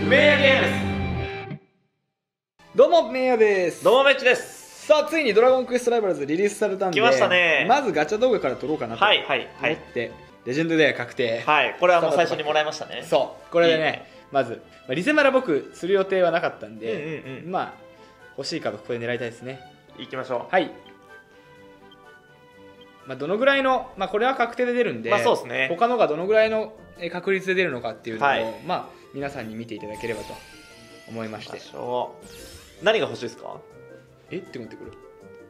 名屋ゲームズ。 どうも、メイヤです。 どうもめっちです。 さあ、ついにドラゴンクエストライバルズリリースされたんで、 来ましたね。 まずガチャ道具から取ろうかなと思はいって、レジェンドレア確定。 はい、これはもう最初にもらいましたね。 そう、これでね、 いいねまず、リセマラ僕する予定はなかったんで、 うんうんうんまあ、欲しいカードここで狙いたいですね。 行きましょう。 はい。どのぐらいの、これは確定で出るんで、 そうですね。 他のがどのぐらいの確率で出るのかっていうのを、 はい皆さんに見ていただければと思いまして。 何が欲しいですか？ って思ってくる。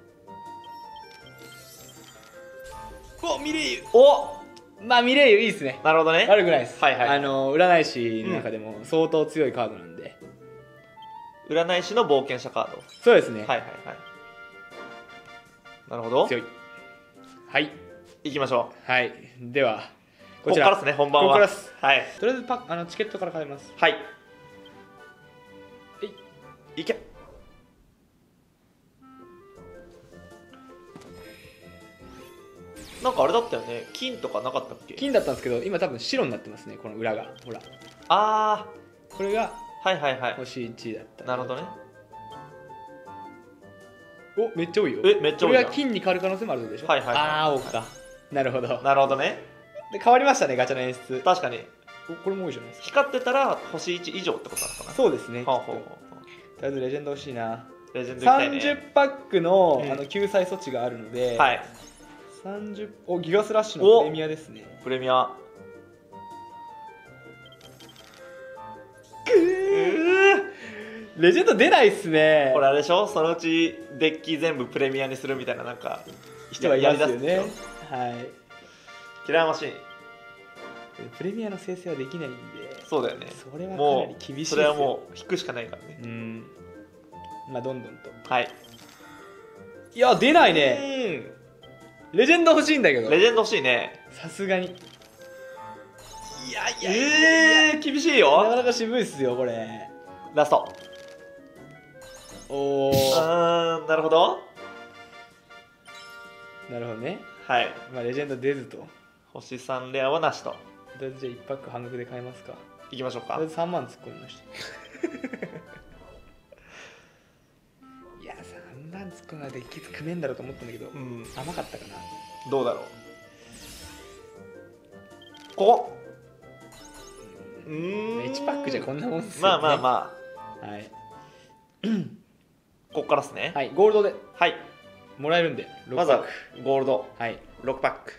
お、ミレイユ。 お、 ミレイユいいですね。 なるほどね。 悪くないです。 はいはい。 占い師の中でも相当強いカードなんで。 占い師の冒険者カード。 そうですね。 はいはいはい。なるほど。 強い。はい。 行きましょう。はい。では、 こちら。ここからですね、本番は。 ここからです。 はい。 とりあえずチケットから買います。 はい。いけ。なんかあれだったよね、金とかなかったっけ？ 金だったんですけど、今多分白になってますね、この裏が。ほら。これがはいはいはい。 星1だった。 なるほどね。 お、めっちゃ多いよ。 めっちゃ多い。 これが金に変わる可能性もあるでしょ。 はいはい。 青か。なるほど。 なるほどね。 で、変わりましたね、ガチャの演出。 確かに。 これも多いじゃないですか。 光ってたら星1以上ってことなのかな。 そうですね。 とりあえずレジェンド欲しいな。 レジェンド行きたいね。 30パックの救済措置があるので、 はい。 ギガスラッシュのプレミアですね。 プレミア。 レジェンド出ないっすね。 これあれでしょ、そのうちデッキ全部プレミアにするみたいな、なんか人はいますよね。はい。 キラーマシン。 プレミアの生成はできないんで。 そうだよね。 それはかなり厳しいですよ。 それはもう引くしかないからね。 どんどんと。 はい。 いや、出ないね。レジェンド欲しいんだけど。 レジェンド欲しいね。 さすがに。 いや厳しいよ。 なかなか渋いっすよ、これ。 ラスト。なるほど。 なるほどね。 はい。 レジェンド出ずと。 星3レアはなしと。 とりあえずじゃあ1パック半額で買いますか。 いきましょうか。 とりあえず3万突っ込みましたいや、3万突っ込んだらデッキ組めんだろうと思ったんだけど、甘かったかな。 どうだろう。ここ 1パックじゃこんなもんっすよね。はいここからですね。 はい、ゴールドではいもらえるんで、 まずはゴールド。 はい、 6パック。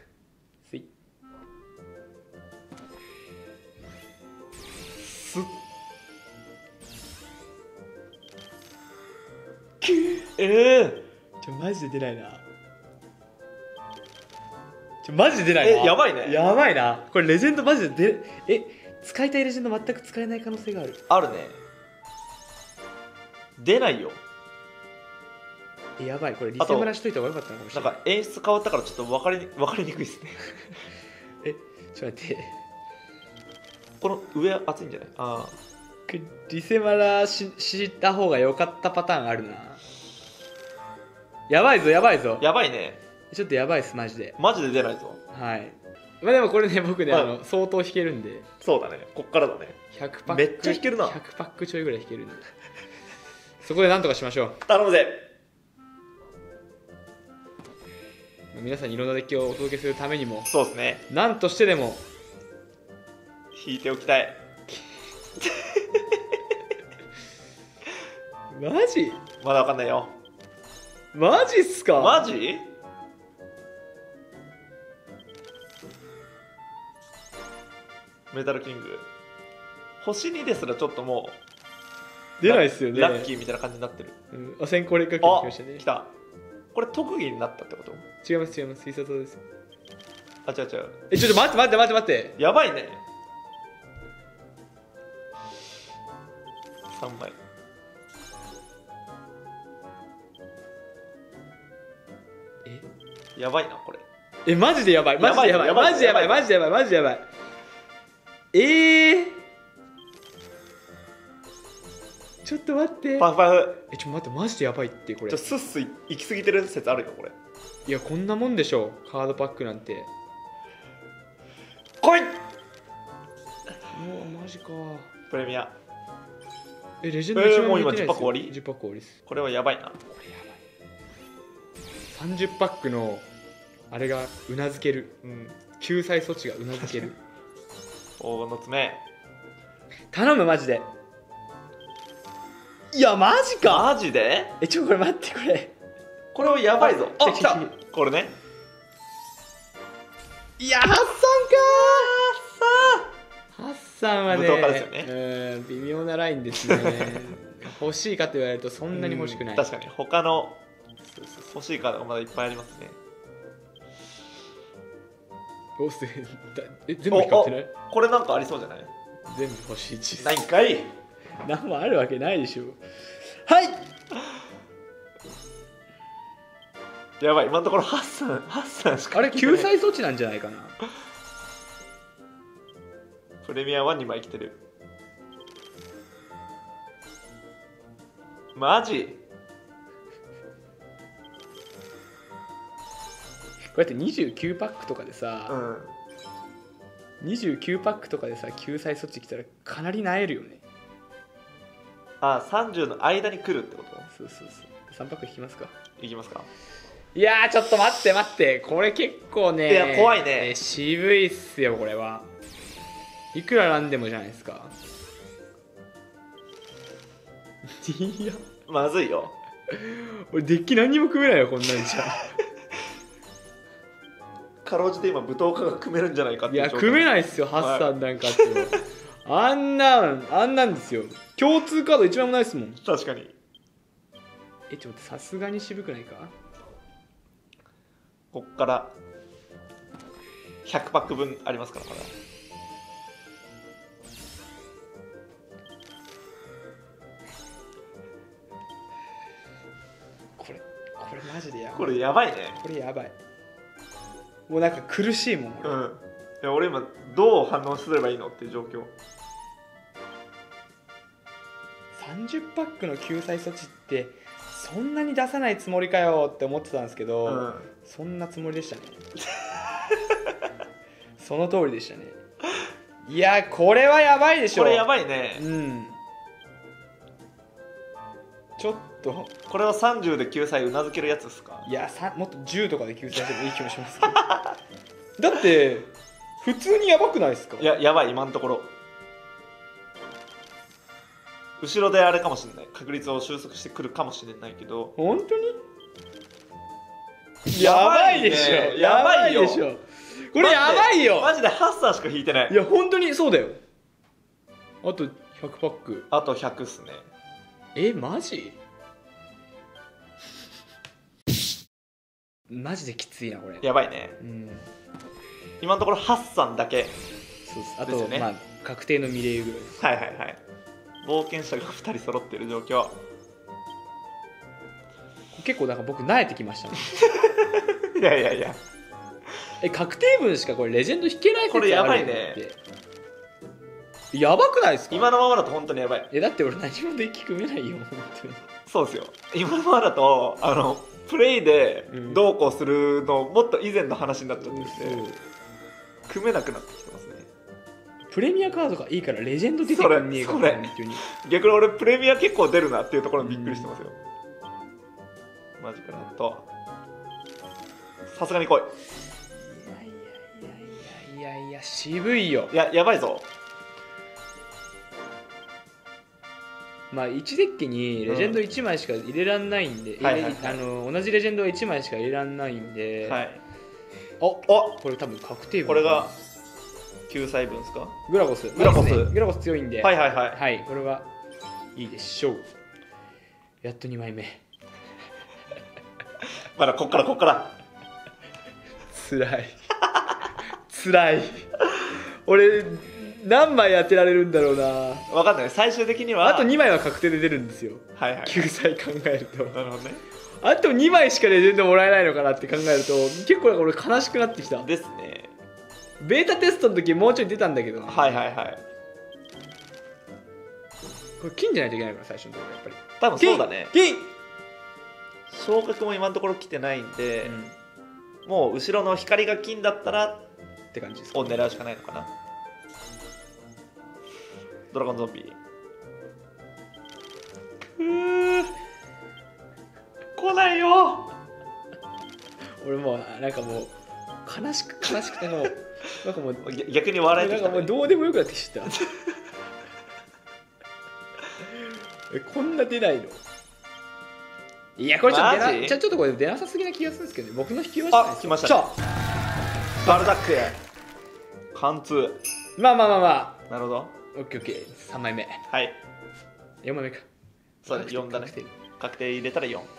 マジで出ないな。マジで出ないな。 やばいね。 やばいな。これレジェンドマジで使いたいレジェンド全く使えない可能性がある。 あるね。出ないよ。 やばい、これリセムラしといた方がよかったのかもしれない。 なんか演出変わったからちょっと分かりにくいですねちょっと待って。 この上熱いんじゃない？ リセマラした方が良かったパターンあるな。やばいぞやばいぞ。 やばいね。 ちょっとやばいっす、マジで。 マジで出ないぞ。 はい。でもこれね、僕ね、相当引けるんで。 そうだね、こっからだね。 100パックめっちゃ引けるな。 100パックちょいぐらい引けるんでそこでなんとかしましょう。 頼むぜ。 皆さんにいろんなデッキをお届けするためにも、 そうですね、 なんとしてでも引いておきたいマジ？ まだ分かんないよ。 マジっすか？ マジ？メタルキング星2ですらちょっともう出ないっすよね。 ラッキーみたいな感じになってる。 先行劣化機来ましたね。 来た。これ特技になったってこと？ 違います違います、必殺です。 違う違う。 ちょっと待ってやばいね。3枚。やばいなこれ。 マジでやばい。マジでやばい。マジでやばい。マジでやばい。マジでやばい。ちょっと待って。 パフパフ。 ちょっと待って、マジでやばいって、これ。 スッス行き過ぎてる説あるよこれ。 いや、こんなもんでしょ、カードパックなんて。 来い。 もうマジか。 プレミア。 レジェンド1 もう今枚入ってないですよ。 10パック終わり 10パック終わりです。 これはやばいな。 これやばい。30パックのあれがうなずける。救済措置がうなずける。 黄金の爪。 頼むマジで。いやマジか。 マジで？ これ待って、 これはやばいぞ。あ、来た。 来これね。 いや、ハッサンかー。ハッサンはね、 武闘家ですよね。 微妙なラインですね。欲しいかと言われるとそんなに欲しくない。 確かに他の欲しいカードがまだいっぱいありますね。 全部光ってない？ これなんかありそうじゃない？ 全部欲しいチーズ。 ないんかい。 何もあるわけないでしょ。はい。 やばい、今のところハッサンしか。 あれ救済措置なんじゃないかな。 プレミア1に枚来てる。マジ？ こうやって29パックとかでさ、29パックとかでさ救済措置来たらかなりなえるよね。 あ、30の間に来るってこと？ そう3パック引きますか。 いきますか。 いやーちょっと待ってこれ結構ね、 いや怖いね、 渋いっすよこれは。いくらなんでもじゃないですか。いやまずいよ。 俺デッキ何にも組めないよこんなんじゃ。 かろうじて今武闘家が組めるんじゃないかっていう。 いや組めないっすよハッサンなんかって、あんなんですよ。共通カード一枚もないっすもん。 確かに。 ちょっと待って、さすがに渋くないか。 こっから100パック分ありますからまだ。 これマジでやばい。 これやばいね。 これやばい。もうなんか苦しいもん。 いや俺今どう反応すればいいのっていう状況。 30パックの救済措置ってそんなに出さないつもりかよって思ってたんですけど、そんなつもりでしたね。その通りでしたね。いやこれはやばいでしょ。 これやばいね。 ちょっとこれは30で救済うなずけるやつですか？ いやもっと10とかで救済してもいい気もしますけど。だって普通にやばくないですか？ いややばい。今のところ後ろであれかもしれない。確率を収束してくるかもしれないけど。 本当にやばいでしょ。やばいでしょ。これやばいよ。 マジでハッサーしか引いてない。 いや本当にそうだよ。あと100パック。 あと100っすね。 マジマジできついなこれ。 やばいね。今のところハッサンだけ。 そうです。あとまあ確定のミレイユぐらいです。 はいはいはい。冒険者が2人揃ってる状況。 結構なんか僕慣れてきましたね。 いやいやいや。 確定分しかこれレジェンド引けない説ある。 これやばいね。 やばくないですか？ 今のままだと本当にやばい。 だって俺何もデッキ組めないよ本当に。 そうですよ。今のままだとプレイでどうこうするのもっと以前の話になっちゃってるんで、組めなくなってきてますね。 プレミアカードがいいからレジェンド出てくんねえか本当に。 逆に俺プレミア結構出るなっていうところにびっくりしてますよ。マジかなと。さすがに来い。 いや渋いよ。 やばいぞ。 まあ1デッキにレジェンド1枚しか入れらんないんで、同じレジェンドは1枚しか入れらんないんで、これ多分確定分。 これが救済分ですか？ グラゴス強いんで、はいこれはいいでしょう。やっと2枚目。 まだこっからつらい。俺何枚当てられるんだろうな。 分かんない。最終的にはあと2枚は確定で出るんですよ。救済考えると。 なるほどね。 あと2枚しかレジェンドもらえないのかなって考えると結構俺悲しくなってきた。 ですね。 ベータテストの時もうちょい出たんだけど、 これ金じゃないといけないから最初のところやっぱり。 多分そうだね。 金昇格も今のところ来てないんで、もう後ろの光が金だったらって感じですか、 を狙うしかないのかな。ドラゴンゾンビ来ないよ。 俺もうなんかもう悲しくてもうなんかもう逆に笑えてきた、 なんかもうどうでもよくなってきたこんな出ないの。いやこれちょっと出な、ちょっとこれ出なさすぎな気がするんですけどね。僕の引きは来ましたね。バルザック貫通。 まあなるほど。 オッケーオッケー。3枚目。 はい。 4枚目か。 そうだね、4だね。確定入れたら4。や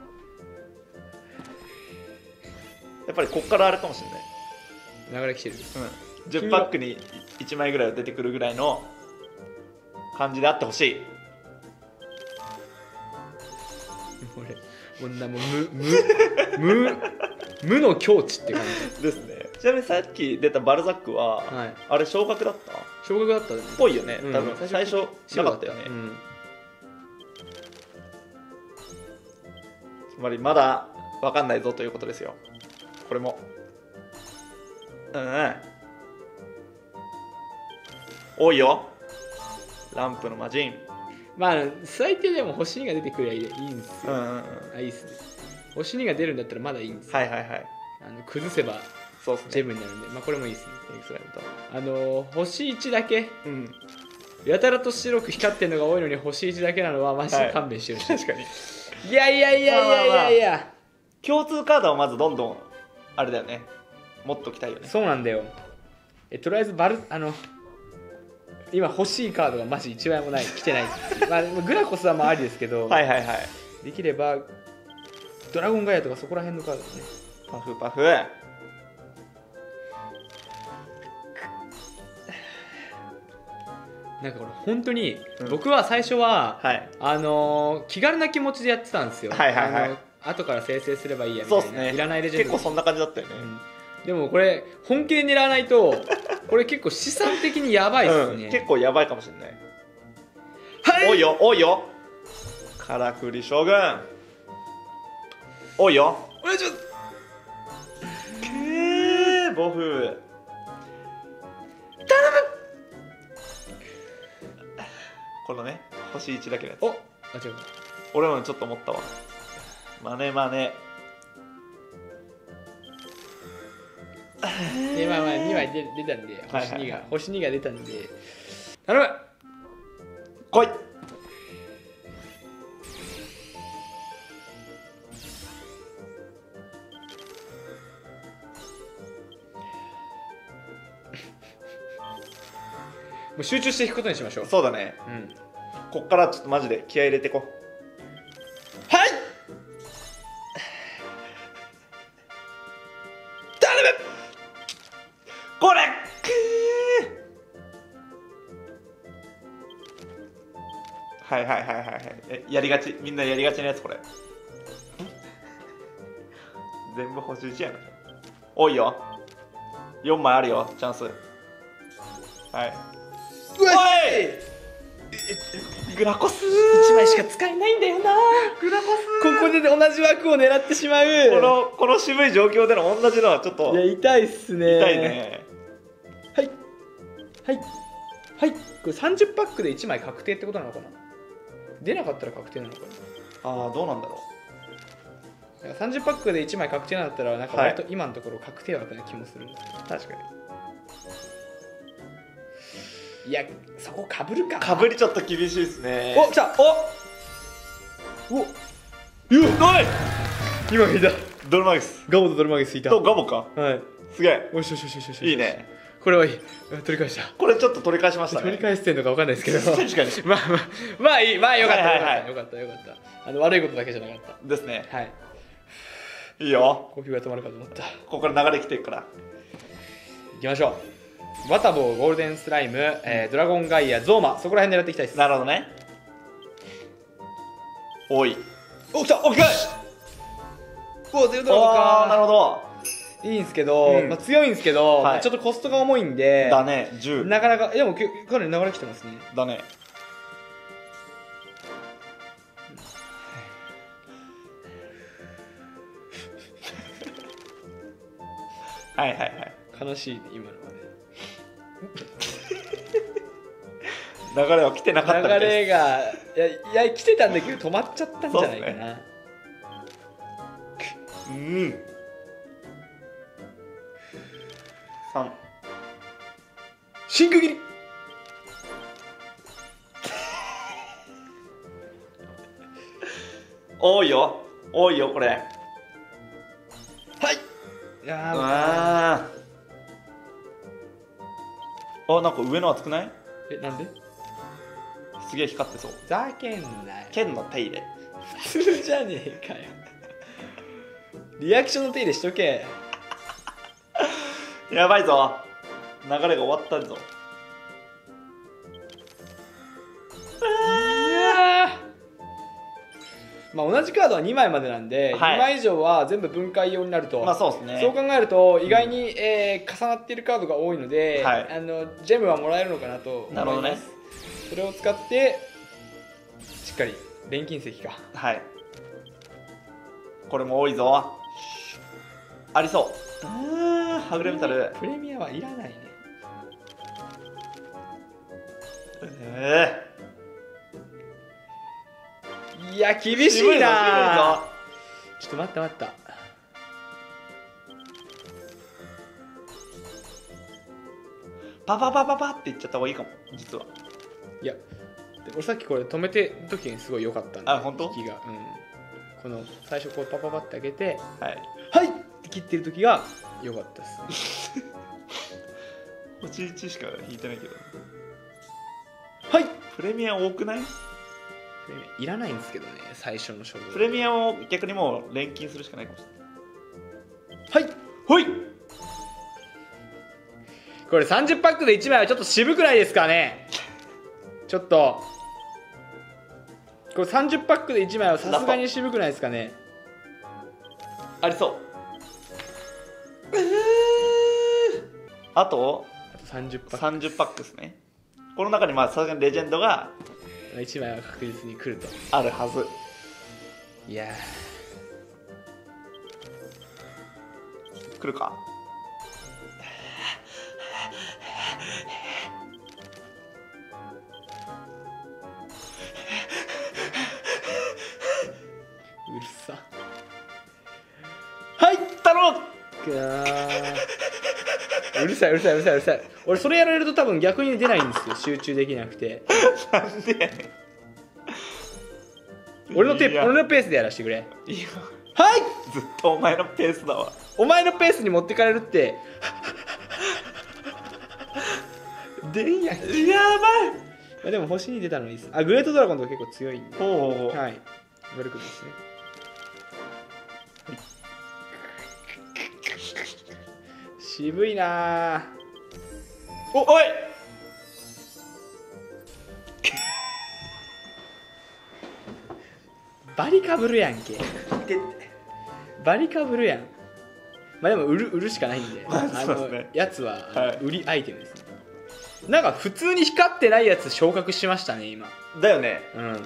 っぱりこっからあれかもしれない。 流れ来てる。 10パックに1枚ぐらいは出てくるぐらいの感じであってほしい。 俺もう無の境地って感じですね。ちなみにさっき出たバルザックは、はい、あれ昇格だった？ 昇格だったね。 ぽいよね。多分最初なかったよね。つまりまだ分かんないぞということですよ。これも。多いよ。ランプの魔人。 まあ最低でも星2が出てくればいいんですよ。いいっすね。星2が出るんだったらまだいいんですよ。 はいはいはい。 崩せばジェムになるんで、まあこれもいいですね。星1だけ、やたらと白く光ってるのが多いのに星1だけなのはマジで勘弁してるし、 確かに。 いや共通カードをまずどんどんあれだよね、持っときたいよね。 そうなんだよ。とりあえず今欲しいカードがマジ1枚もない、来てない。まあグラコスはまあありですけど、できればドラゴンガイアとかそこら辺のカードね。 パフパフ。 なんかこれ本当に僕は最初は、気軽な気持ちでやってたんですよ。後から生成すればいいやみたいな。いらないレジェンド。 結構そんな感じだったよね。 でもこれ本気で狙わないとこれ結構資産的にやばいですね。 結構やばいかもしれない。多いよ多いよ。カラクリ将軍多いよ。 お願いします。 ボフ頼む。このね星1だけのやつ。 違う。 俺もちょっと思ったわ。マネまあ2枚出たんで、星2が出たんで頼む。 来い。 もう集中していくことにしましょう。 そうだね。こっからちょっとマジで気合い入れていこう。はい。頼む。これ。はいやりがち、みんなやりがちなやつ。これ全部星1やな。多いよ。4枚あるよチャンス。はい。おい。グラコス 1枚しか使えないんだよな。 グラコスここで同じ枠を狙ってしまう。 この渋い状況での同じのはちょっと。 いや痛いっすね。 痛いね。 はいこれ30パックで1枚確定ってことなのかな。出なかったら確定なのかな。 どうなんだろう。30パックで1枚確定なんだったらなんか割と今のところ確定枠な気もするんです。 確かに。 いやそこかぶるか。 かぶりちょっと厳しいですね。 お来た。今見た。 ドルマギス。 ガボとドルマギスいた。 とガボか。すげえ。 よしいいね。 これはいい。取り返した。 これちょっと取り返しましたね。 取り返してんのか分かんないですけど。 確かに。 まあいい。まあよかった。悪いことだけじゃなかった。 ですね。 はい。 いいよ。 呼吸が止まるかと思った。 ここから流れ来てるから。 行きましょう。バタボー、ゴールデンスライム、ドラゴンガイア、ゾーマ、そこら辺狙っていきたいです。 なるほどね。おい。 お、来た。お、来た。ゼロドラゴンか。 なるほど。 いいんですけど、強いんですけど、ちょっとコストが重いんで。 だね。10。 なかなか、でもかなり流れ来てますね。 だね。 悲しいね今のはね。 流れは来てなかったみたいです。 流れがいや来てたんだけど止まっちゃったんじゃないかな。 うん。3。 シンク切り。 多いよ多いよこれ。はい。 いやあなんか上の熱くない？ なんで？ すげえ光ってそう。 ざけんなよ。 剣の手入れ普通じゃねえかよ。リアクションの手入れしとけ。 やばいぞ、流れが終わったぞ。 まあ同じカードは2枚までなんで、 はい、 2枚以上は全部分解用になると、 まあそうですね。 そう考えると意外に、重なっているカードが多いので、 はい、 ジェムはもらえるのかなと思います。 なるほどね。 それを使ってしっかり錬金石か。 はい、これも多いぞ。ありそう。はぐれメタル。 プレミアはいらないね。いや厳しいな。ちょっと待った待った。 パパパパパって言っちゃった方がいいかも実は。 いや俺さっきこれ止めてる時にすごい良かったんで。 あ本当？ 引きが、この最初こうパパパって開けてはいはいって切ってる時が良かったっす。 星1しか引いてないけど。 はい。 プレミア多くない？ プレミアいらないんですけどね、最初の勝負。 プレミアを逆にもう錬金するしかないかもしれない。はいほい。 これ30パックで1枚はちょっと渋くないですかね。ちょっとこれ30パックで1枚はさすがに渋くないですかね。 ありそう。あと 30パック。 30パックですね。この中にまあさすがにレジェンドが 1枚は確実に来るとあるはず。 いや来るか。 うるさ。 はい頼む。 うるさいうるさいうるさいうるさい。俺それやられると多分逆に出ないんですよ、集中できなくて。 なんでやねん。 俺のペースでやらせてくれ。 いやはい。 ずっとお前のペースだわ。 お前のペースに持ってかれるって出んやん。やばい。まあでも星に出たのいいです。あ、グレートドラゴンとか結構強いんで。 ほう。 はい。悪くないですね。渋いな。 おい。 バリかぶるやんけ。バリかぶるやん。まあでも売るしかないんで、やつは売りアイテムですね。なんか普通に光ってないやつ昇格しましたね今。 だよね。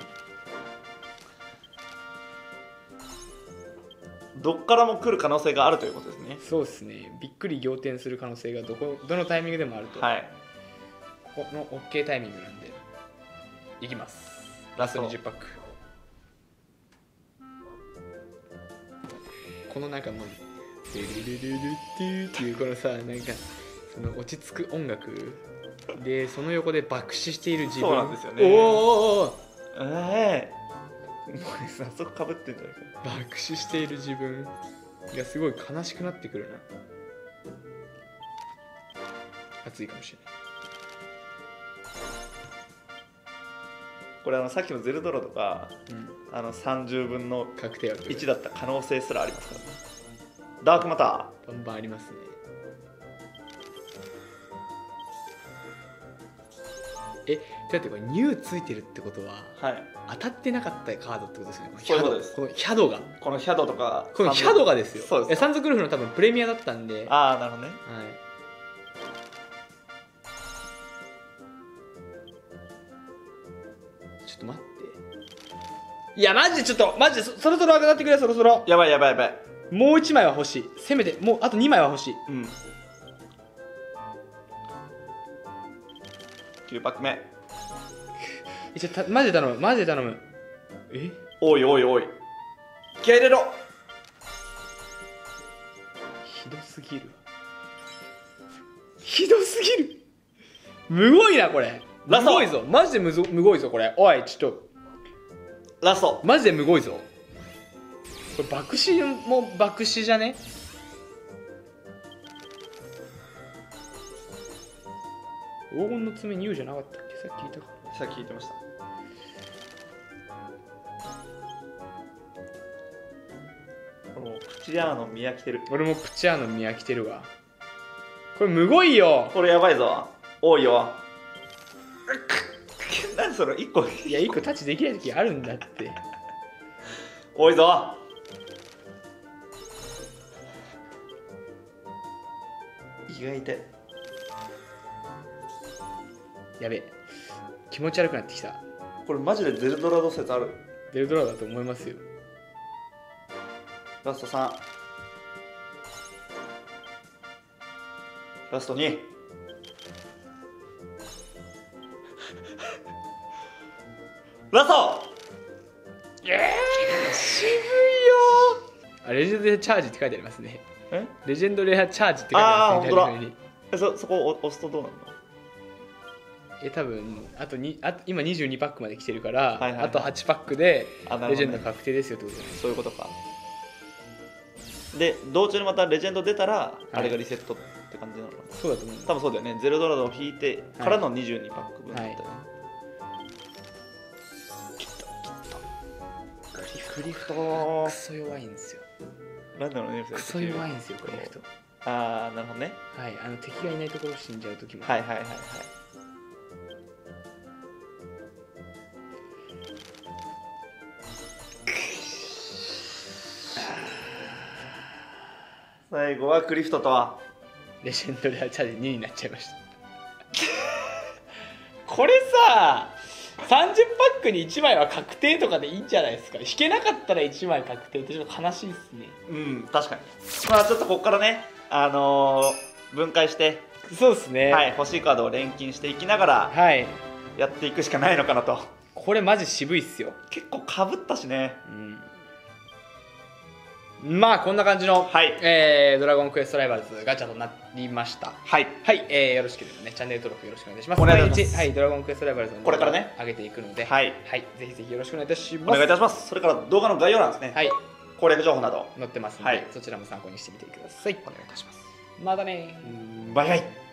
どっからも来る可能性があるということですね。 そうですね。びっくり仰天する可能性がどのタイミングでもあると。 はい。 この OK タイミングなんでいきます。ラスト20パック。この中のルルルルルっていうこのさ、なんかその落ち着く音楽でその横で爆死している自分。 そうなんですよね。 おお。 早速かぶってんじゃないか。 爆死している自分がすごい悲しくなってくるな。熱いかもしれない。 これさっきのゼルドロとか、30分の確定枠 1だった可能性すらありますからね。ダークマターバンバンありますね。だってこれニューついてるってことは、当たってなかったカードってことですね。 そういうことです。 このヒャドが、 このヒャドとか、 このヒャドがですよ。 そうです。 サンズクルフの多分プレミアだったんで。 ああなるほどね。 ちょっと待って。いやマジでちょっとマジでそろそろ上がってくれ。そろそろやばいやばいやばい。 もう1枚は欲しい。せめてもうあと2枚は欲しい。 9パック目。 マジで頼むマジで頼む。え、 おいおいおい、気合い入れろ。 ひどすぎる、ひどすぎる。むごいなこれ。 ラストむごいぞ、マジでむごいぞこれ。おいちょっとラスト。 マジでむごいぞこれ。爆死も爆死じゃね。黄金の爪に言うじゃなかったっけ、さっき聞いたか。 さっき聞いてました。もうプチアーノ宮来てる。 俺もプチアーノ宮来てるわ。これむごいよ。 これやばいぞ。多いよ。何それ1個。 いや1個タッチできない時あるんだって。 多いぞ。意外痛い。 やべえ、気持ち悪くなってきた。 これマジでゼルドラド説ある。 ゼルドラだと思いますよ。 ラスト3、ラスト2。ラスト。 渋いよー。レジェンドレアチャージって書いてありますね。 え、 レジェンドレアチャージって書いてありますね。 そこ押すとどうなるの。 多分あと今22パックまで来てるから、 はいはいはい、 あと8パックでね、 レジェンド確定ですよってことです。 そういうことか。で道中にまたレジェンド出たら、あれがリセットって感じなのかな。 そうだと思う。 多分そうだよね。ゼルドラドを引いてからの22パック分だったよね。クリフトクソ弱いんですよ。 なんだろうね。 クソ弱いんですよクリフト。 ああ、なるほどね。 はい、敵がいないところ死んじゃう時も。 はいはいはいはい。最後はクリフトとはレジェンドレアチャージ2になっちゃいましたこれさ、30パックに1枚は確定とかでいいんじゃないですか。引けなかったら1枚確定ってちょっと悲しいですね。 うん、確かに。まあちょっとここからね、分解して、 そうですね、 はい、欲しいカードを錬金していきながら、はい、やっていくしかないのかなと。 これマジ渋いっすよ。 結構かぶったしね。 まあこんな感じの、 はい、 ドラゴンクエストライバルズガチャとなりました。はい、はい、よろしければねチャンネル登録よろしくお願いします。 お願いします。 はい、ドラゴンクエストライバルズのこれからね上げていくので、 はい、 はい、ぜひぜひよろしくお願いいたします。 お願いいたします。それから動画の概要欄ですね。はい、攻略情報など載ってますので、 はい、 そちらも参考にしてみてください。 お願いいたします。 またね。 バイバイ。